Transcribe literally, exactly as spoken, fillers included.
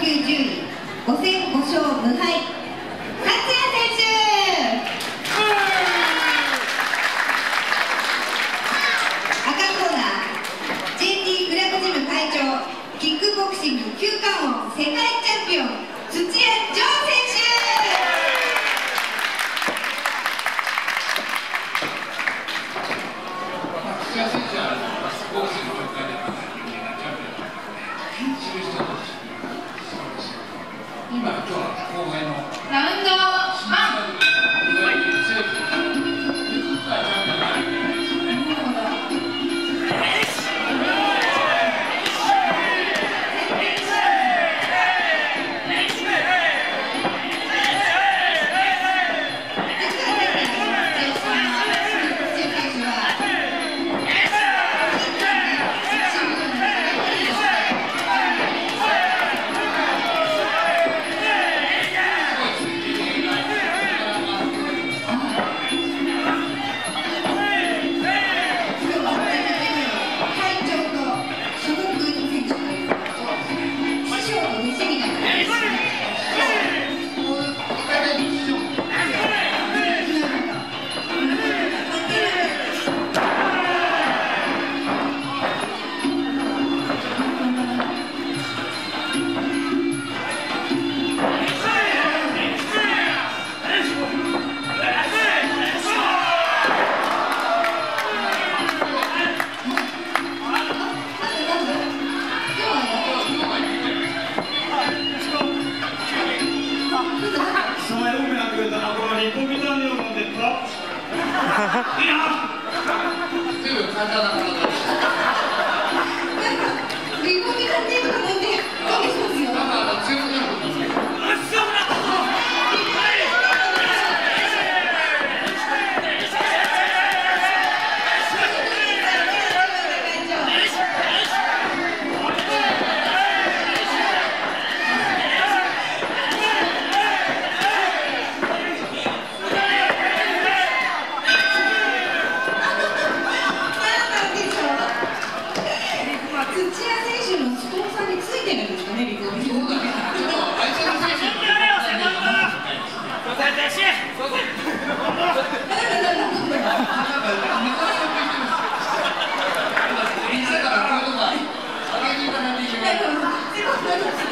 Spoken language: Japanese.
級じゅうい、ご戦ご勝無敗、勝也選手。赤コーナー、ジェーティー クラブジム会長、キックボクシングきゅうかん王世界チャンピオン、土屋丈選手。 土屋選手はボクシングの協会で有名なチャンピオンなので、知る人ぞ知るそうです。今、今日は後輩のラウンドワン。 意外に強いチャンピオンがあるみたいですね。 Gracias.